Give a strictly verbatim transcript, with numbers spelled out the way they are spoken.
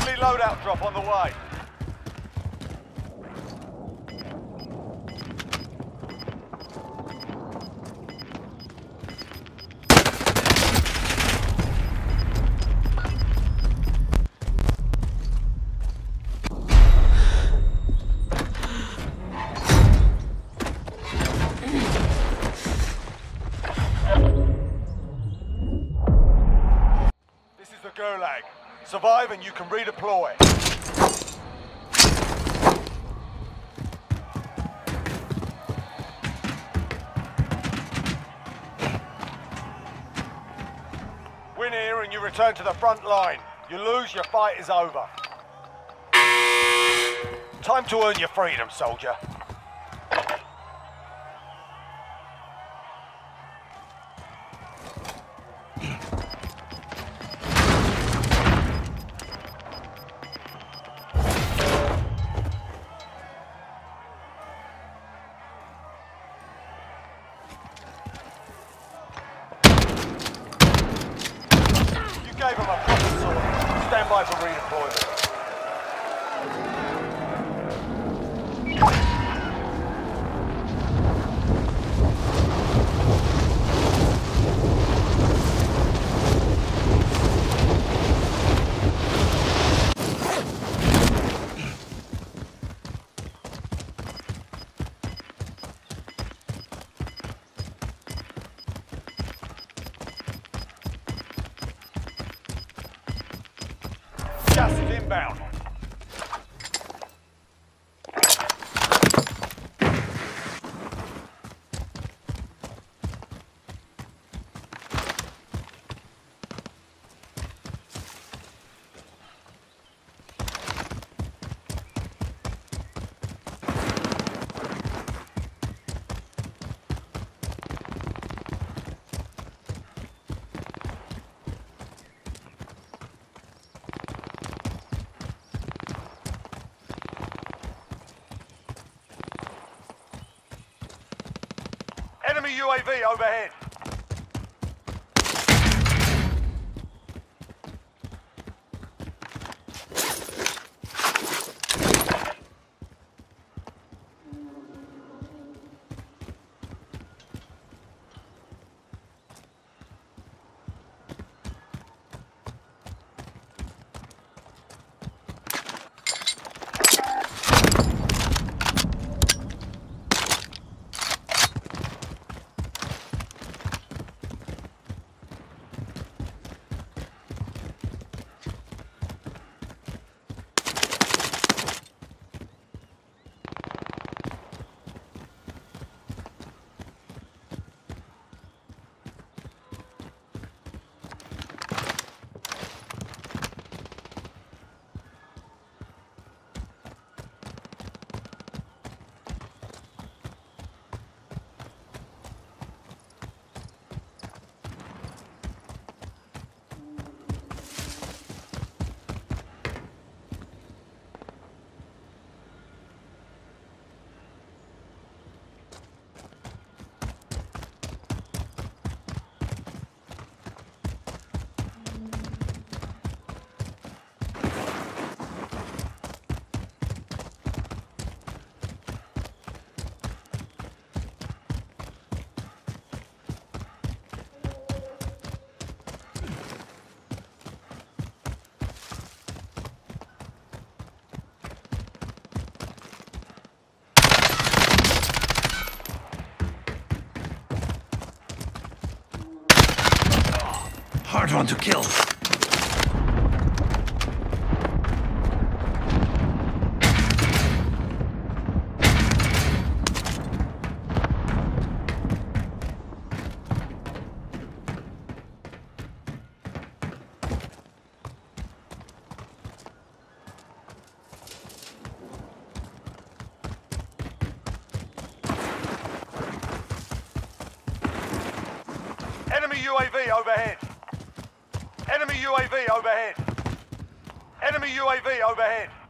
Friendly loadout drop on the way. This is the Gulag. Survive and you can redeploy. Win here and you return to the front line. You lose, your fight is over. Time to earn your freedom, soldier. Gave him a proper sword. Stand by for redeployment. Gas is inbound. Enemy U A V overhead. Hard one to kill. Enemy U A V overhead. Enemy U A V overhead. Enemy U A V overhead.